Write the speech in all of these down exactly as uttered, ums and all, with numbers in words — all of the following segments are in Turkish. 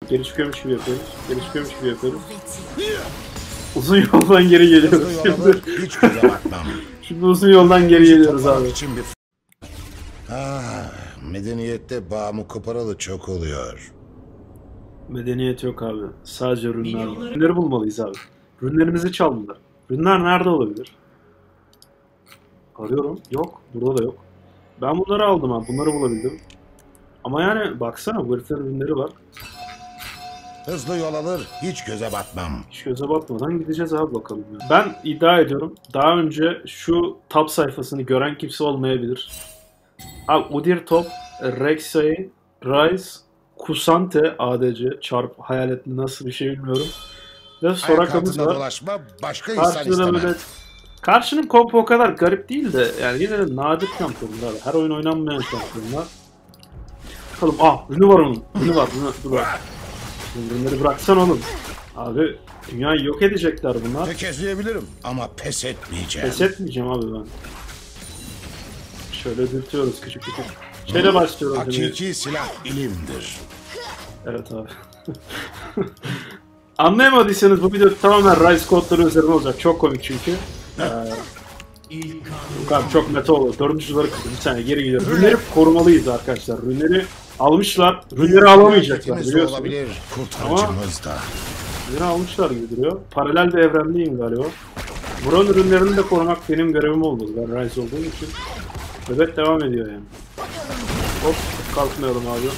Geri çıkıyormuş gibi yapıyoruz. Geri çıkıyormuş gibi yapıyoruz. Uzun yoldan geri geliyoruz şimdi. Hiç göze bakmam. Şimdi uzun yoldan geri geliyoruz abi. Için bir... Ah, medeniyette bağımı koparalı çok oluyor. Medeniyet yok abi. Sadece ürünler var. Ürünleri bulmalıyız abi. Ürünlerimizi çaldılar. Ürünler nerede olabilir? Arıyorum. Yok. Burada da yok. Ben bunları aldım abi. Bunları bulabildim. Ama yani baksana bu heriflerin ürünleri var. Hızlı yol alır, hiç göze batmam. Hiç göze batmadan gideceğiz abi bakalım. Ya. Ben iddia ediyorum. Daha önce şu tab sayfasını gören kimse olmayabilir. Abi Udyr Top, Rek'Sai, Ryze, Kusante, A D C, çarp hayaletli nasıl bir şey bilmiyorum. Ve Soraka'mız var. Dolaşma, başka insan Karşıda istemem. böyle... Karşının kompu o kadar garip değil de yani yine de nadir şampiyonlar. Her oyun oynanmayan şampiyonlar. Bakalım ah ürünü var onun. Ürünü var. Ürünü, dur bak. Ürünleri bıraksan oğlum. Abi dünyayı yok edecekler bunlar. Tökezleyebilirim ama pes etmeyeceğim. Pes etmeyeceğim abi ben. Şöyle dürtüyoruz küçük küçük. Şeyle başlıyoruz. Hakiki şimdi. silah ilimdir. Evet abi. Anlayamadıysanız bu video tamamen Ryze kodları üzerine olacak. Çok komik çünkü. Ee, Yok abi çok meta oldu. Dördüncüleri kırdım. Bir saniye geri gidiyorum. Rünleri korumalıyız arkadaşlar. Rünleri almışlar. Rünleri alamayacaklar biliyorsunuz. Olabilir. Kurtarıcımız da. Rünleri almışlar gibi duruyor. Paralel bir evrendeyim galiba. Buranın ürünlerini de korumak benim görevim oldu. Ben Ryze olduğum için. Nöbet devam ediyor yani. Hop kalkmayalım abi.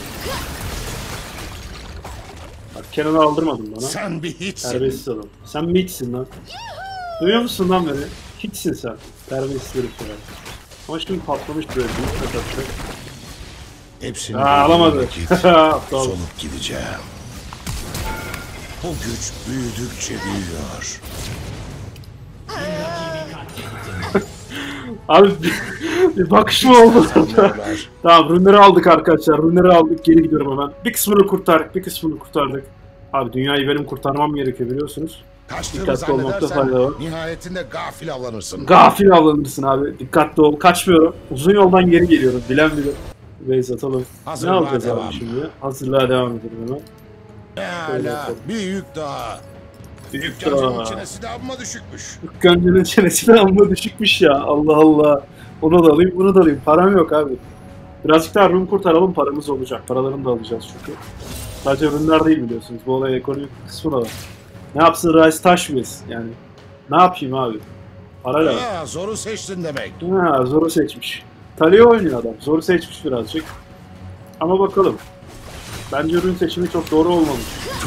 Bak Kenan'ı aldırmadın bana. Sen bir hiçsin. Terbiyesiz adam. Sen bir hiçsin lan. Duyuyor musun lan beni? Hiçsin sen. Terbiyesiz herif ya. Ama şimdi patlamış böyle. Hepsini Aa, alamadı. Solup gideceğim. Bu güç büyüdükçe büyüyor. Abi bir, bir bakışma oldu. Tamam ürünleri aldık arkadaşlar. Ürünleri aldık. Geri gidiyorum hemen. Bir kısmını kurtardık. Bir kısmını kurtardık. Abi dünyayı benim kurtarmam gerekiyor biliyorsunuz. Dikkatli olmakta fayda var. Nihayetinde gafil avlanırsın. Gafil avlanırsın abi. Dikkatli ol. Kaçmıyorum. Uzun yoldan geri geliyorum. Bilen bilir. Base atalım. Hazırlığa ne alacağız devam. abi şimdi? Hazırlığa devam edelim hemen. Hala bir yük daha. Büyük Dükkancının çenesi de amma düşükmüş. Dükkancının çenesi de amma düşükmüş ya. Allah Allah. Onu da alayım, bunu da alayım. Param yok abi. Birazcık daha ürün kurtaralım, paramız olacak. Paralarını da alacağız çünkü. Sadece ürünler değil biliyorsunuz. Bu olay ekonomik kısmı da var. Ne yapsın Ryze taş mıyız? Yani ne yapayım abi? Para lazım. Ha, zoru seçtin demek. Ha, zoru seçmiş. Talia oynuyor adam. Zoru seçmiş birazcık. Ama bakalım. Bence ürün seçimi çok doğru olmamış.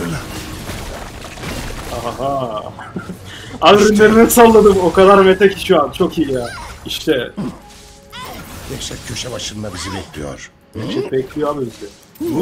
Aha. Abi ürünlerimi salladım. O kadar meta ki şu an. Çok iyi ya. İşte. Dehşet köşe başında bizi bekliyor. Dehşet bekliyor abi bizi.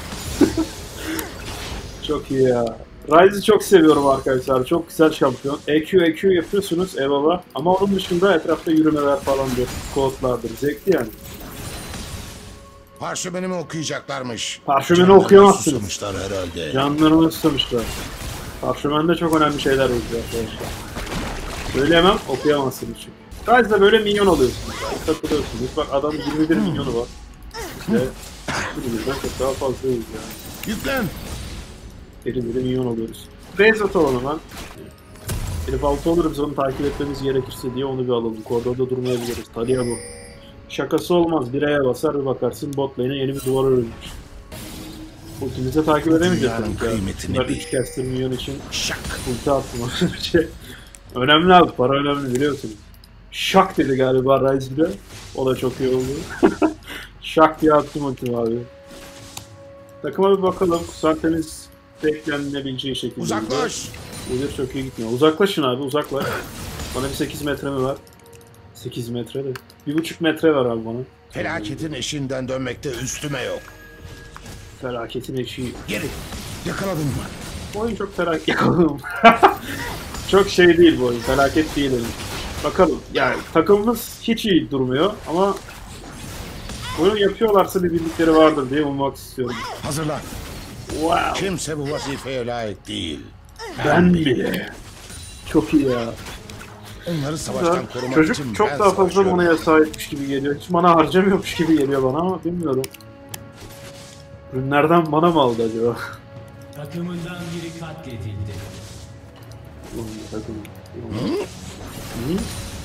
Çok iyi ya. Ryze'ı çok seviyorum arkadaşlar. Çok güzel şampiyon. E Q E Q yapıyorsunuz eyvallah. Ama onun dışında etrafta yürümeler falandır. Kodlardır. Zevkli yani. Parşömenimi okuyacaklarmış. Parşömeni okuyamazsınız. Susamışlar herhalde. Canlarını susamışlar. Parşömende çok önemli şeyler yazıyor arkadaşlar. Söyleyemem, okuyamazsınız çünkü. Ryze'da böyle minyon oluyorsunuz. Takılıyorsunuz. Bak adamın yirmi bir minyonu var. İşte bizden çok daha fazlayız yani. Yüklen. Deli deli minyon oluyoruz. Base atalım hemen. Herif altı olur biz onu takip etmemiz gerekirse diye onu bir alalım. Koridorda durmayabiliriz. Talia bu. Şakası olmaz. Bir E'ye basar bir bakarsın bot lane'e yeni bir duvar örülmüş. Ultimize takip edemeyeceğiz. Ben üç caster minyon için şak ulti attım. şey. Önemli abi. Para önemli biliyorsunuz. Şak dedi galiba Ryze bile. O da çok iyi oldu. Şak diye attım ultimi abi. Takıma bir bakalım. Kusante'niz beklenilebileceği şekilde. Uzaklaş. Udyr çok iyi gitmiyor. Uzaklaşın abi uzaklaş. Bana bir sekiz metre mi var? sekiz metre de. bir buçuk metre var abi bana. Felaketin eşiğinden dönmekte üstüme yok. Felaketin eşiği. Geri. Yakaladın mı? Bu oyun çok felaket. Yakaladım. Çok şey değil bu oyun. Felaket değil oyun. Bakalım. Yani takımımız hiç iyi durmuyor ama bunu yapıyorlarsa bir bildikleri vardır diye ummak istiyorum. Hazırlan. Wow. Kimse bu vazifeye layık değil. Ben, ben bile. Çok iyi ya. Onları savaştan korumak Çocuk için çok daha fazla manaya sahipmiş gibi geliyor. Hiç mana harcamıyormuş gibi geliyor bana ama bilmiyorum. Ürünlerden mana mı aldı acaba? Takımından biri katledildi. Ulan takım. Ulan. Hı?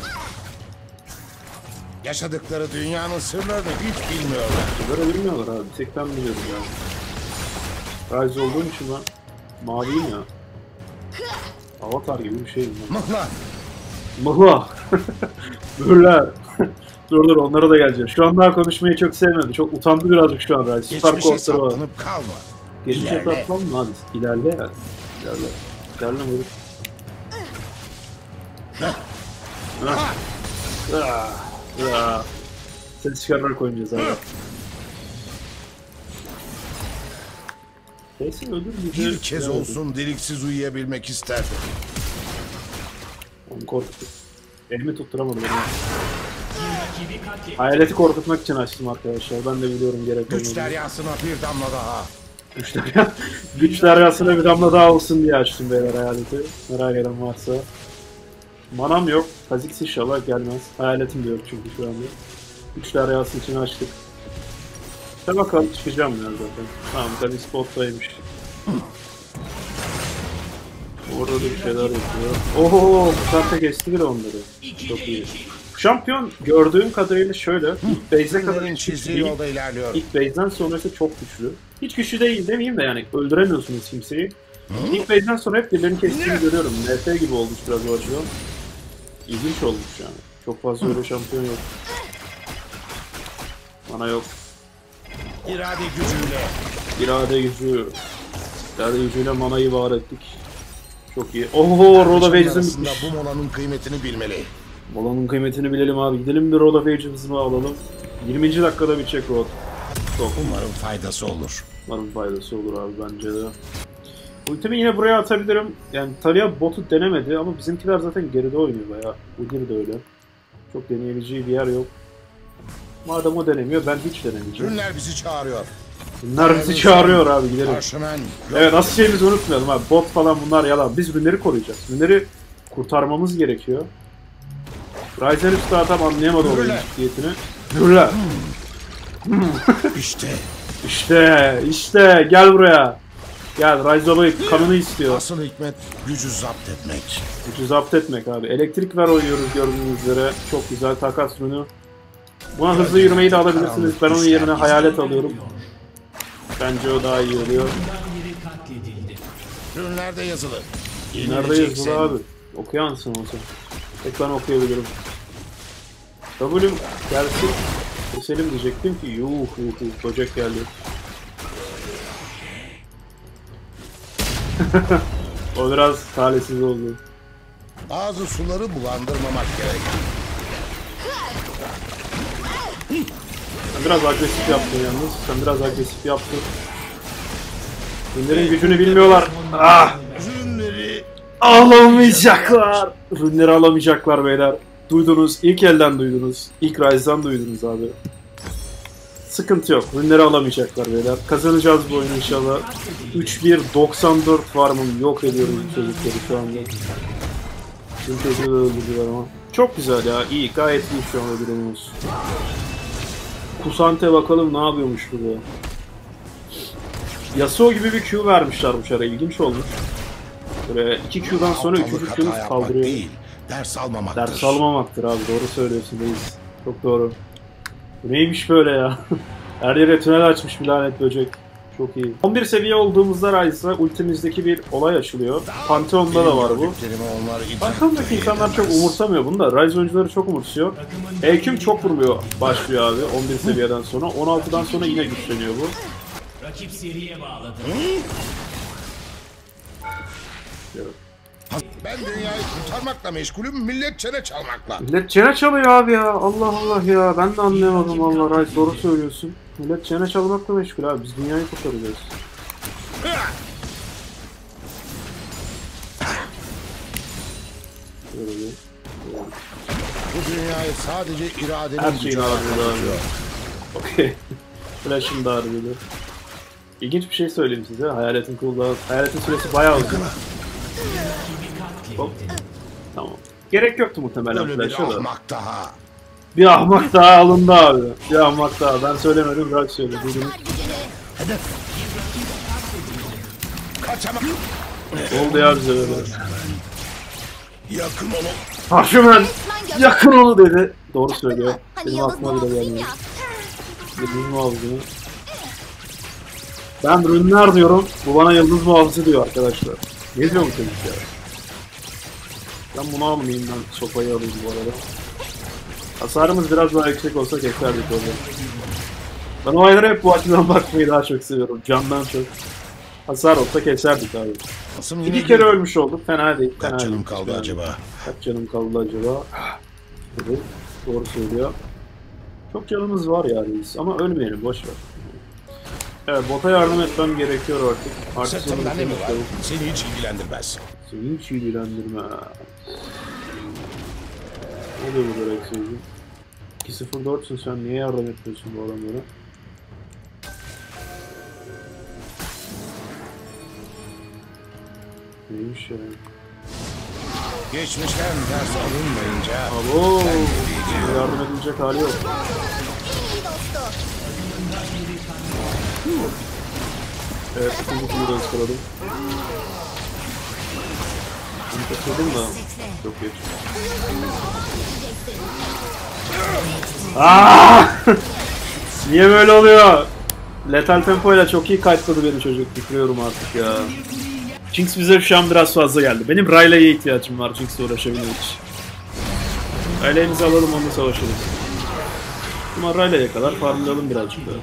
Yaşadıkları dünyanın sırlarını hiç bilmiyorlar. Böyle bilmiyorlar abi. Tek ben biliyorum ya. Rise olduğum için ben maviyim ya. Avatar gibi bir şeyim ben. Mıhla. Mıhla. Bürler. Dur dur onlara da geleceğim. Şu an daha konuşmayı çok sevmedi. Çok utandı birazcık şu an Rise. Süper Geçmişe korkları var. saplanıp kalma. Geçmişe İlerle. saplan mı hadi? İlerle ya. İlerle. İlerle mi? Heh. Ah. Ah. Ah. Ses çıkararak oynayacağız abi. Neyse öldür bizi. Bir kez olsun deliksiz uyuyabilmek isterdim. Onu korkuttuk. Elimi tutturamadım. Rakibi katledildi. Hayaleti korkutmak için açtım arkadaşlar. Ben de biliyorum gerek Güç olmadığını. deryasına bir damla daha. Güç derya. Güç deryasına bir damla daha olsun diye açtım beyler hayaleti. Merak eden varsa. Manam yok. Kha'Zix inşallah gelmez. Hayaletim diyor çünkü şu anda. Güç deryası için açtık. İşte bakalım çıkacağım ya zaten. Tamam Kha'Zix bottaymış. Orada da bir şeyler yapıyor. Oho, Mutante geçti bile onları. Çok iyi. Şampiyon gördüğüm kadarıyla şöyle. İlk base'e kadar Filmlerin hiç çizdiği güçlü değil. yolda ilerliyor. İlk base'den sonrası çok güçlü. Hiç güçlü değil demeyeyim de yani öldüremiyorsunuz kimseyi. İlk base'den sonra hep birilerini kestiğini görüyorum. N F gibi olmuş biraz o açıdan. İlginç olmuş yani. Çok fazla öyle şampiyon yok. Bana yok. İrade gücüyle. İrade gücü. İrade gücüyle manayı var ettik. Çok iyi. Oho, Road of Ages'im Arasında bitmiş. bu molanın kıymetini bilmeli. Molanın kıymetini bilelim abi. Gidelim bir Road of Ages'ımı alalım. yirminci dakikada bitecek Road. Çok Umarım faydası olur. umarım faydası olur abi bence de. Ultimi yine buraya atabilirim. Yani Talia botu denemedi ama bizimkiler zaten geride oynuyor bayağı. Udyr de öyle. Çok deneyebileceği bir yer yok. Madem o denemiyor ben hiç denemeyeceğim. Ürünler bizi çağırıyor. Bunlar bizi çağırıyor abi gidelim. Parşömen. Evet asıl şeyimizi unutmayalım abi. Bot falan bunlar yalan. Biz ürünleri koruyacağız. Ürünleri kurtarmamız gerekiyor. Ryzen üstü adam anlayamadı onun Yürüle. ciddiyetini. Yürüle. İşte. İşte, işte gel buraya. Gel Ryzen babayı kanını istiyor. Asıl hikmet gücü zapt etmek. Gücü zapt etmek abi. Elektrik ver oynuyoruz gördüğünüz üzere. Çok güzel takas ürünü. Buna hızlı yürümeyi de alabilirsiniz. Ben onun yerine hayalet alıyorum. Bence o daha iyi oluyor. Takımından biri katledildi. Ürünlerde yazılı. Nerede yazılı abi? Okuyansın olsun. Tek ben okuyabilirim. W'm gelsin. Keselim diyecektim ki yuh yuh yuh böcek geldi. O biraz talihsiz oldu. Bazı suları bulandırmamak gerek. Sen biraz agresif yaptın yalnız. Sen biraz agresif yaptın. Ürünlerin gücünü bilmiyorlar. Ah! Ürünleri Alamayacaklar. Ürünleri alamayacaklar beyler. Duydunuz. İlk elden duydunuz. İlk Rise'dan duydunuz abi. Sıkıntı yok. Ürünleri alamayacaklar beyler. Kazanacağız bu oyunu inşallah. üç bir doksan dört var mı? Yok ediyoruz bu çocukları şu anda. Tüm çocukları öldürdüler ama. Çok güzel ya. İyi. Gayet iyi şu anda durumumuz. Kusante bakalım ne yapıyormuş burada. Yasuo gibi bir Q vermişler bu şara. İlginç olmuş. Böyle iki Q'dan sonra aptallık üçüncü hata Q'nuz yapmak kaldırıyor. değil, ders almamaktır. Ders almamaktır abi. Doğru söylüyorsun Reis. Çok doğru. Bu neymiş böyle ya? Her yere tünel açmış bir lanet böcek. Çok iyi. on bir seviye olduğumuzda Rise'a ultimizdeki bir olay açılıyor. Pantheon'da da var bu. Gördüklerimi onlar idrak Pantheon'daki insanlar çok edemez. umursamıyor bunu da. Rise oyuncuları çok umursuyor. E Q'm çok vurmuyor başlıyor abi on bir seviyeden sonra. on altıdan sonra yine güçleniyor bu. Rakip seriye bağladı. Evet. Ben dünyayı kurtarmakla meşgulüm, millet çene çalmakla. Millet çene çalıyor abi ya. Allah Allah ya. Ben de anlayamadım Allah Rise. Doğru söylüyorsun. Millet çene çalmakla meşgul abi. Biz dünyayı kurtaracağız. Böyle bir. Bu dünyayı sadece iradenin Her gücü şeyin ağırlığı da kurtarıyor. Okey. Flash'ın da ağırlığı. İlginç bir şey söyleyeyim size. Hayaletin cooldown. Hayaletin süresi bayağı uzun. Hop. Tamam. Gerek yoktu muhtemelen Böyle bir flash'a da. ahmak daha. Bir ahmak daha alındı abi. Bir ahmak daha. Ben söylemedim, Burak söyledi. Duydunuz. Kaçamam. Oldu ya bize böyle. Yakın olun. Parşömen yakın onu dedi. Doğru söylüyor. Hani Benim yıldız aklıma bile muhafızıyım gelmiyor. ya. Yıldız muhafızı. Ben Rünler diyorum. Bu bana yıldız muhafızı diyor arkadaşlar. Ne diyor bu çocuk ya? Ben bunu almayayım, ben sopayı alayım bu arada. Hasarımız biraz daha yüksek olsa keserdik orada. Ben olaylara hep bu açıdan bakmayı daha çok seviyorum. Candan çok. Hasar olsa keserdik abi. Nasıl yine İki kere girdi? ölmüş olduk. Fena değil. Fena Kaç canım değil. kaldı Yani. acaba? Kaç canım kaldı acaba? Evet, doğru söylüyor. Çok canımız var yani biz. Ama ölmeyelim, boş ver. Evet, bota yardım etmem gerekiyor artık. Artık Sırtımda ne mi var? istedim. Seni hiç ilgilendirmez. Seni hiç ilgilendirme. Ne oluyor bu direkt sözü? iki sıfır dörtsün sen, niye yardım etmiyorsun bu adamlara? Neymiş ya? Geçmişten ders alınmayınca Abo! Yardım edilecek hali yok. İyi dostu. Evet, ikinci kimi de ıskaladım. Bunu kaçırdım da çok geç. Aaaa! Niye böyle oluyor? Lethal tempoyla çok iyi kayıtladı beni çocuk. Bitiriyorum artık ya. Jinx bize şu an biraz fazla geldi. Benim Ryla'ya ihtiyacım var Jinx'le uğraşabilmek için. Ryla'yımızı alalım, onunla savaşalım. Ama Ryla'ya kadar farmlayalım birazcık daha.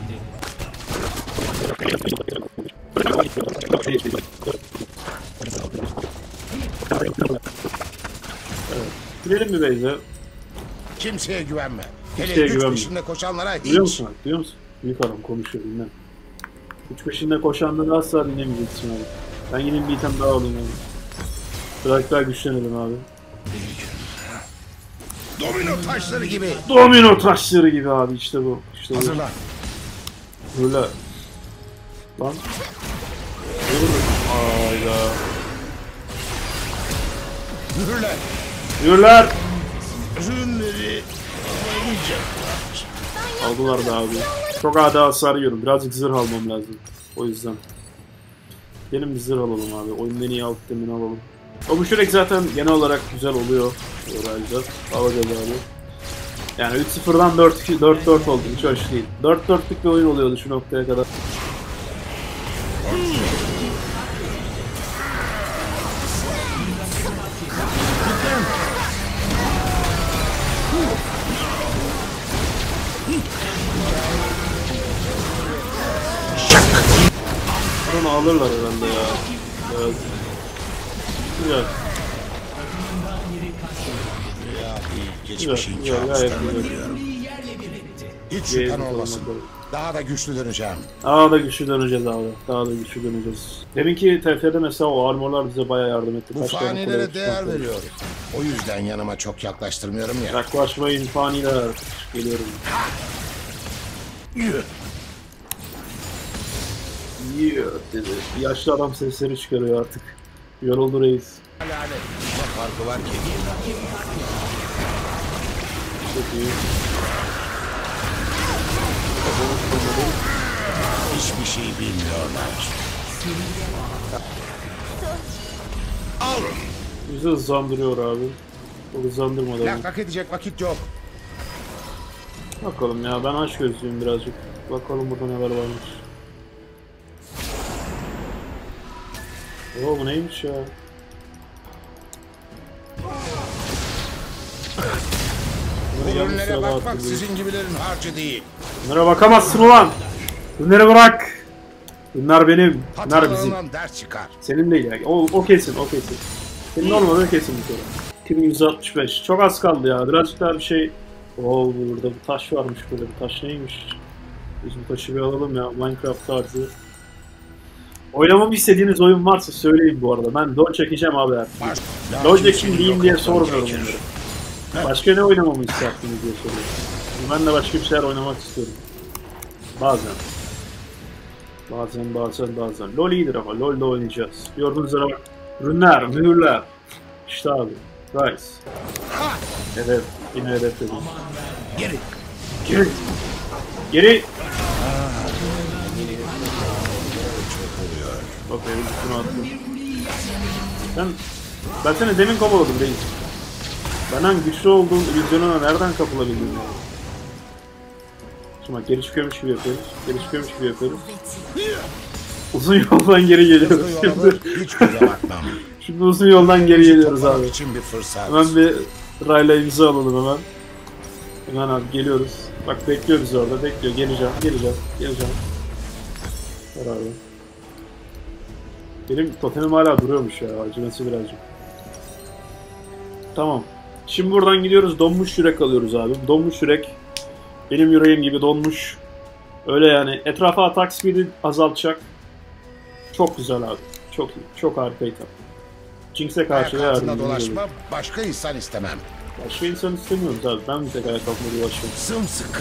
Evet. Girelim mi Beyze? kimseye güvenme. Hele Kimseye güç güvenme. peşinde koşanlara hiç. Duyuyor musun? Duyuyor musun? Büyük adam konuşuyor, dinle. Üç peşinde koşanları asla dinlemeyeceksin abi. Ben yine bir item daha alayım abi. Biraz daha güçlenelim abi. Domino taşları gibi. Domino taşları gibi abi, işte bu. İşte bu. Hazırlan. Böyle. Lan. Hayda. Mühürler. Yürüler. Ürünleri Aldılar da abi. Çok adi hasar yiyorum. Birazcık zırh almam lazım. O yüzden. Benim bir zırh alalım abi. Oyunun en iyi alt temini alalım. O bu şurek zaten genel olarak güzel oluyor. Yorayacağız. Alacağız abi. Yani üç sıfırdan dört dört oldu. Hiç hoş değil. dört dörtlük bir oyun oluyordu şu noktaya kadar. Onu alırlar herhalde ya. Evet. Güzel. ya bir Güzel. geçmişin Güzel. Gayet kabuslarını güzel. biliyorum. Hiç Yeğenim şüphen olmasın. olmadı. Daha da güçlü döneceğim. Daha da güçlü döneceğiz abi. Daha da güçlü döneceğiz. Deminki T F'de mesela o armorlar bize bayağı yardım etti. Bu Kaç tane kuleye fanilere değer çıkarttı. veriyorum. O yüzden yanıma çok yaklaştırmıyorum ya. Yaklaşmayın faniler. Geliyorum. Yürü. Yeah dedi. Yaşlı adam sesleri çıkarıyor artık. Yoruldu reis. Lanet. Ne farkı var ki? Çok iyi. Hiçbir şey bilmiyorlar. Al. Bizi hızlandırıyor abi. O hızlandırmadı abi. Lak lak edecek vakit yok. Bakalım ya, ben aç gözlüyüm birazcık. Bakalım burada neler varmış. Oo, bu neymiş ya? Bu Bunları yanlış ürünlere sırada bakmak attım. sizin gibilerin harcı değil. Bunlara bakamazsın ulan! Bunları bırak! Bunlar benim, bunlar bizim. Hatalarından ders çıkar. Senin değil ya. O, o kesin, o kesin. Senin olmadığı kesin bir kere. iki bin yüz altmış beş. Çok az kaldı ya. Birazcık daha bir şey... Oo, burada bir taş varmış böyle. Bir taş neymiş? Biz bu taşı bir alalım ya. Minecraft tarzı. Oynamamı istediğiniz oyun varsa söyleyin bu arada. Ben LoL çekeceğim abi artık. Baş... LoL çekeyim diyeyim diye Yok sormuyorum gerekir. bunları. Başka ne oynamamı istersiniz diye soruyorum. Ben de başka bir şeyler oynamak istiyorum. Bazen. Bazen bazen bazen. LoL iyidir ama LoL'da oynayacağız. Gördüğünüz üzere bak. Ürünler, mühürler. İşte abi. Rice. Evet. Yine hedef dedim. Geri. Geri. Geri. Bakayım üstüne attım. Ben, ben seni demin kovaladım değil. Benden güçlü olduğum illüzyonuna nereden kapılabildin ya? Şimdi bak geri çıkıyormuş gibi yapıyoruz. Geri çıkıyormuş gibi yapıyoruz. Uzun yoldan geri geliyoruz Uzun şimdi. yolu hiç göze bakmam. Şimdi uzun yoldan geri geliyoruz Toplamak abi. için bir fırsat. Hemen bir rayla imza alalım hemen. Hemen abi geliyoruz. Bak bekliyoruz orada. Bekliyor. Geleceğim. Geleceğim. Geleceğim. Ver abi. Benim totemim hala duruyormuş ya. Acıması birazcık. Tamam. Şimdi buradan gidiyoruz. Donmuş yürek alıyoruz abi. Donmuş yürek. Benim yüreğim gibi donmuş. Öyle yani. Etrafa atak speed'i azaltacak. Çok güzel abi. Çok iyi. Çok harika item. Jinx'e karşı Ayak altında yardımcı dolaşma, oluyor. başka insan istemem. Başka insan istemiyoruz abi. Ben bir tek ayak altında dolaşıyorum. Sımsıkı.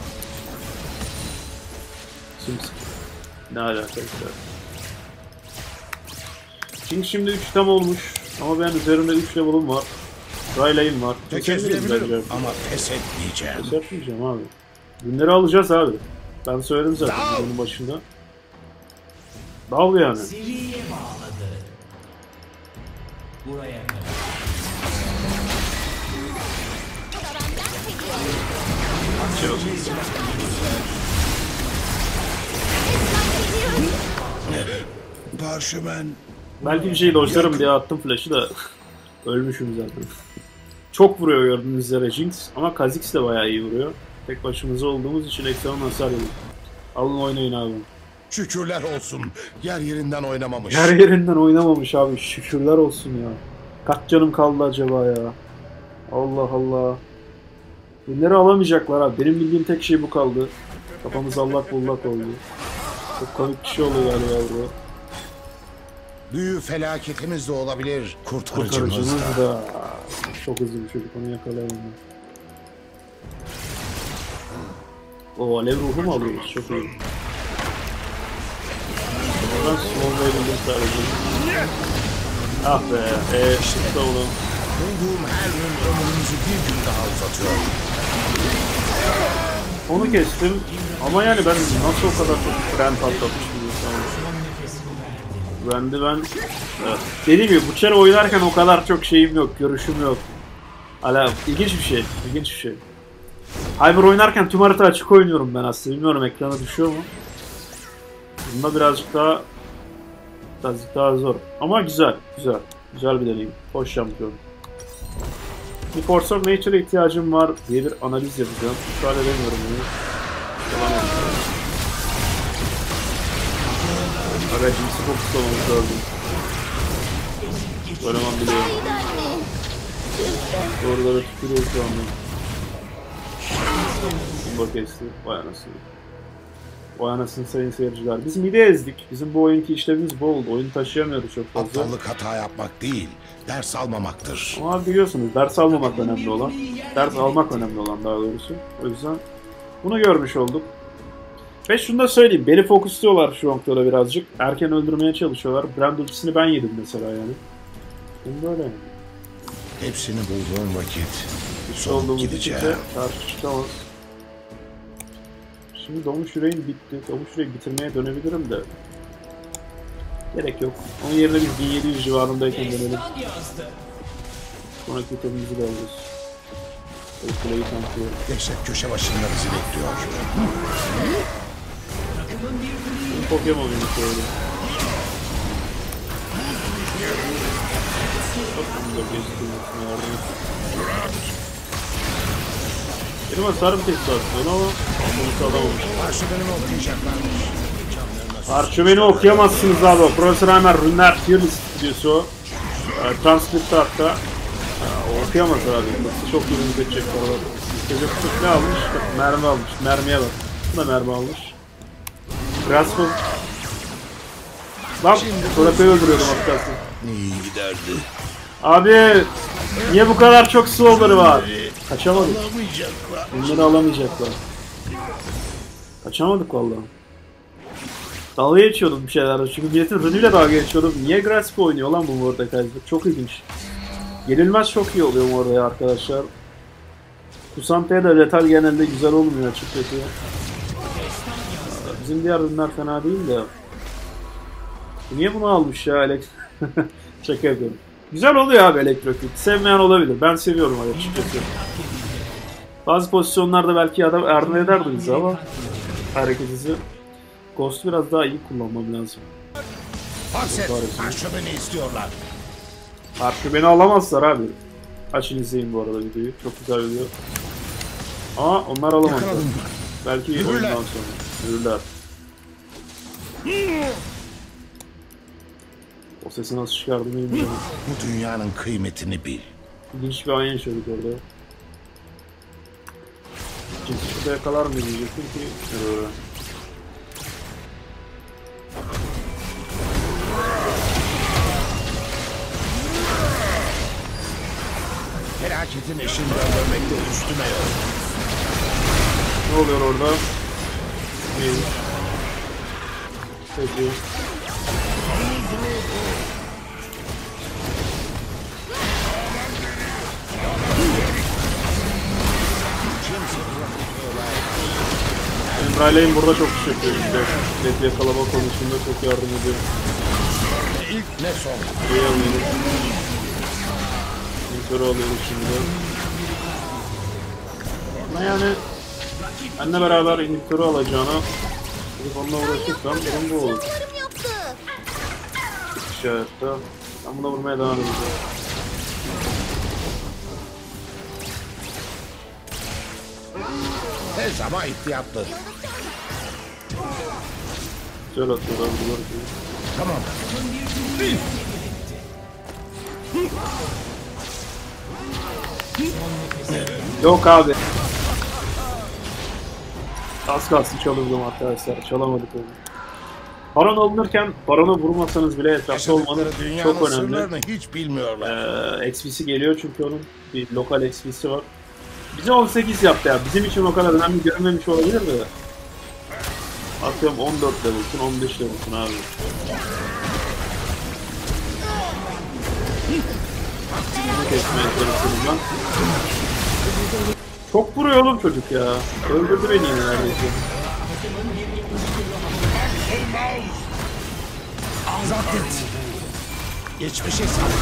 Sımsıkı. Ne alakası var? Jinx şimdi üç tam olmuş. Ama ben üzerimde üç level'ım var. Raylay'ım var. Tökezleyebilirim ama pes etmeyeceğim. Pes etmeyeceğim abi. Günleri alacağız abi. Ben söyledim zaten Dal! bunun başında. Dal yani. Seriye bağladı. Buraya kadar. Parşömen. Belki bir şey dojlarım diye attım flash'ı da ölmüşüm zaten. Çok vuruyor gördüğünüz üzere Jinx ama Kha'Zix de bayağı iyi vuruyor. Tek başımıza olduğumuz için ekstrem hasar yedik. Alın oynayın abi. Şükürler olsun. Yer yerinden oynamamış. Yer yerinden oynamamış abi. Şükürler olsun ya. Kaç canım kaldı acaba ya? Allah Allah. Bunları alamayacaklar abi. Benim bildiğim tek şey bu kaldı. Kafamız allak bullak oldu. Çok komik bir şey oluyor galiba burada. Büyü felaketimiz de olabilir. Kurtarıcımız Kurtarıcımız da. da. Çok hızlı bir çocuk, onu yakalayalım. O alev ruhu mu alıyoruz? Çok iyi. Oradan slowlayabildim sadece. Ah be, eee işte oğlum. Bulduğum her gün ömrümüzü bir gün daha uzatıyor. Onu kestim ama yani ben nasıl o kadar çok fren patlatmışım diye Ben de ben evet. Dediğim gibi bu çare oynarken o kadar çok şeyim yok, görüşüm yok. Hala ilginç bir şey, ilginç bir şey. Hyper oynarken tüm harita açık oynuyorum ben aslında. Bilmiyorum ekrana düşüyor mu? Bunda birazcık daha birazcık daha zor. Ama güzel, güzel. Güzel bir deneyim. Hoş yapıyorum. Bir Force of Nature'a ihtiyacım var diye bir analiz yapacağım. Şu an edemiyorum bunu. Yalan olsun. Aga Jinx'i fokuslamamız lazım. Oynamam biliyorum. Doğrulara tükürüyor şu anda. Bak kesti. Vay anasını. Vay anasını sayın seyirciler. Biz mide ezdik. Bizim bu oyunki işlevimiz bu oldu. Oyunu taşıyamıyordu çok fazla. Aptallık hata yapmak değil, ders almamaktır. Ama biliyorsunuz ders almamak önemli olan. Ders almak önemli olan daha doğrusu. O yüzden bunu görmüş olduk. Ve şunu da söyleyeyim. Beni fokusluyorlar şu noktada birazcık. Erken öldürmeye çalışıyorlar. Brand ultisini ben yedim mesela yani. Şimdi böyle yani. Hepsini bulduğum vakit Güçlü solup olduğumuz için gideceğim. de karşı çıkamaz. Şimdi Donmuş Yüreğin bitti. Donmuş Yüreği bitirmeye dönebilirim de. Gerek yok. Onun yerine biz bin yedi yüz civarındayken dönelim. Destan yazdı. Sonraki itemimizi de alırız. Böyle kuleyi tanıtıyorum. Dehşet köşe başında bizi bekliyor. Takımın bir kuleyi Benim Pokemon oyunu söyledi. Bak bunu da geçtim. Yardım et. Benim hasarım kesti aslında ama bunu alamamış. Parşömenimi okuyacaklarmış. Parçömeni okuyamazsınız abi. Profesör Heimer Rünler Tier List videosu o. E, Transcript'te hatta. E, o okuyamaz abi. Nasıl çok ürün geçecek bu arada. Çocuk ne almış? Mermi almış. Mermiye bak. Bu da mermi almış. Grasful. Lan Sorapa'yı öldürüyordum hakikaten. İyi giderdi. Abi niye bu kadar çok slowları var? Kaçamadık. Alamayacaklar. Bunları alamayacaklar. Kaçamadık vallahi. Dalga geçiyordum bir şeyler. Çünkü milletin rünüyle dalga geçiyordum. Niye Grasp oynuyor lan bu Mordekaiser? Çok ilginç. Yenilmez çok iyi oluyor orada arkadaşlar. Kusante'ye de letal genelde güzel olmuyor açıkçası. Bizim diğer ürünler fena değil de. Niye bunu almış ya Alex? Şaka yapıyorum. Güzel oluyor abi Elektrokit. Sevmeyen olabilir. Ben seviyorum açıkçası. Bazı pozisyonlarda belki adam yardım ederdi bize ama hareket hızı. Ghost'u biraz daha iyi kullanmam lazım. Farset, parşömeni istiyorlar. Artık beni alamazlar abi. Açın izleyin bu arada videoyu. Çok güzel video. Ama onlar alamazlar. Yakaladım. Belki Yürürler. oyundan sonra. Yürürler. O sesi nasıl çıkardım bilmiyorum. Bu dünyanın kıymetini bil. İlginç bir an yaşadık orada. Kimse şurada yakalar mı diyecektim ki. Ee, Felaketin eşini döndürmekte üstüme yok. Ne oluyor orada? İyi. Peki. Emrah'leyin burada çok iş yapıyor işte. Net yakalama konusunda çok yardım ediyor. Ne ilk ne son. İyi alıyoruz. Motoru alıyoruz şimdi. Ama yani benle beraber inhibitörü alacağına gidip onunla uğraşırsam durum bu olur. Canlarım yoktu. İşaretle. Ben buna vurmaya devam edeceğim. Tez ama ihtiyatlı. Güzel atıyorlar bunları. Tamam. Yok abi. Az kalsın çalırdım arkadaşlar. Çalamadık onu. Baron alınırken barona vurmasanız bile etrafta olmanız Yaşadıkları dünyanın çok önemli. sırlarını hiç bilmiyorlar. Ee, X P'si geliyor çünkü onun bir lokal X P'si var. Bize on sekiz yaptı ya. Bizim için o kadar önemli görünmemiş olabilir de. Atıyorum on dört level'sın, on beş level'sın abi. Bunu kesmeye çalışıyorum lan. Çok vuruyor oğlum çocuk ya. Öldürdü beni yine neredeyse. Zapt et. Geçmişe saklı.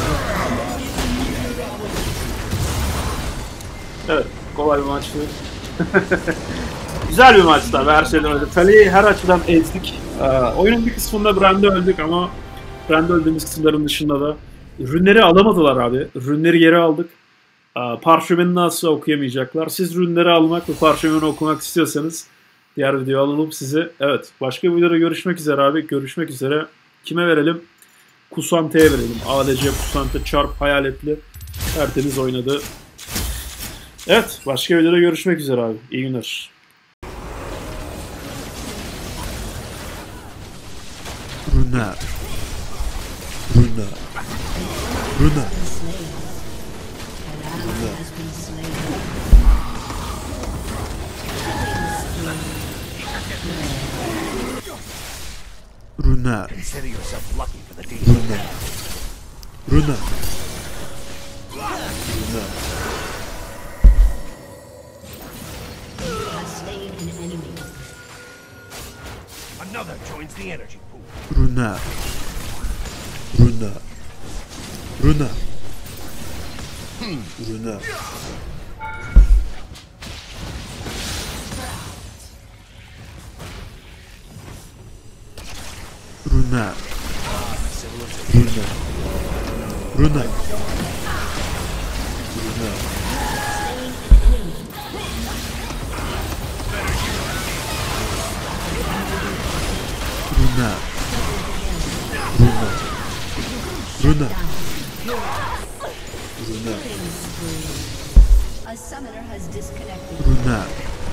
Evet, kolay bir maçtı. Güzel bir maçtı abi her şeyden önce. Kaleyi her açıdan ezdik. Ee, oyunun bir kısmında Brand'e öldük ama Brand'e öldüğümüz kısımların dışında da rünleri alamadılar abi. Rünleri geri aldık. Ee, parşömeni nasıl okuyamayacaklar. Siz rünleri almak ve parşömeni okumak istiyorsanız diğer videoyu alalım size. Evet, başka bir videoda görüşmek üzere abi. Görüşmek üzere. Kime verelim? Kusante'ye verelim. A D C Kusante çarp hayaletli. Tertemiz oynadı. Evet, başka videoda görüşmek üzere abi. İyi günler. Runar. Runar. Runar. Runar. Consider yourself lucky for the deed. Runar. Runar. Runar. Slain an enemy. Another joins the energy pool. Runar. Runar. Runar. Runar. Runar. Runar. Runar. Runar. Runar. Runar. Runar. Runar. A summoner has disconnected. Runar.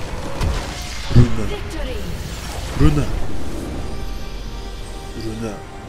Runar. Victory! Runar. Runar.